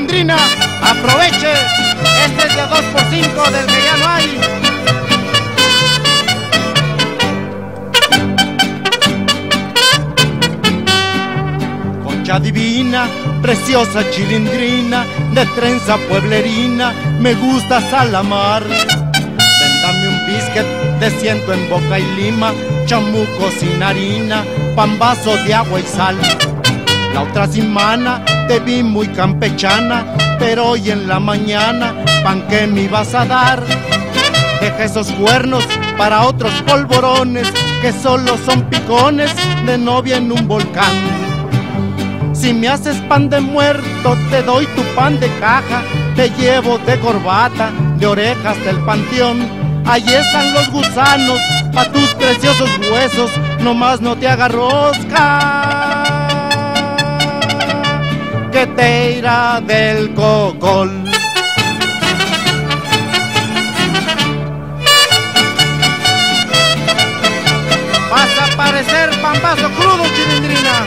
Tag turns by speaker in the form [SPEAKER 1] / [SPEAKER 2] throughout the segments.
[SPEAKER 1] Chilindrina, aproveche, este es de 2x5 del que ya no hay. Concha divina, preciosa Chilindrina, de trenza pueblerina, me gusta salamar. Dame un biscuit de 100 en Boca y Lima, chamuco sin harina, pambazo de agua y sal. La otra semana te vi muy campechana, pero hoy en la mañana, ¿pan qué me ibas a dar? Deja esos cuernos para otros polvorones, que solo son picones de novia en un volcán. Si me haces pan de muerto, te doy tu pan de caja, te llevo de corbata, de orejas del panteón. Ahí están los gusanos, pa' tus preciosos huesos, nomás no te hagas rosca, que te irá del cocol. Vas a parecer pambazo crudo, Chilindrina.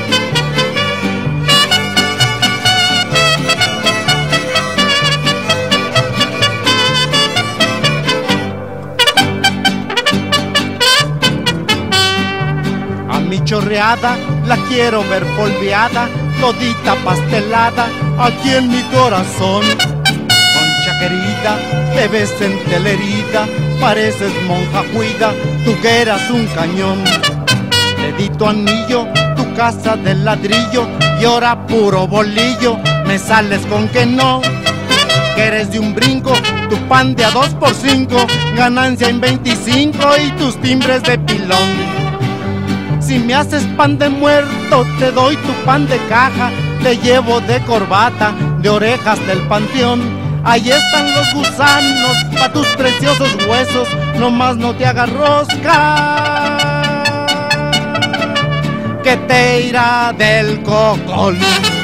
[SPEAKER 1] Mi chorreada la quiero ver polveada, todita pastelada, aquí en mi corazón. Concha querida, te ves entelerida, pareces monja juida, tú que eras un cañón. Dedito anillo, tu casa de ladrillo, y ahora puro bolillo, me sales con que no. Que eres de un brinco, tu pan de a 2x5, ganancia en 25 y tus timbres de pilón. Si me haces pan de muerto, te doy tu pan de caja, te llevo de corbata, de orejas del panteón. Ahí están los gusanos, pa' tus preciosos huesos, nomás no te hagas rosca, que te irá del cocol.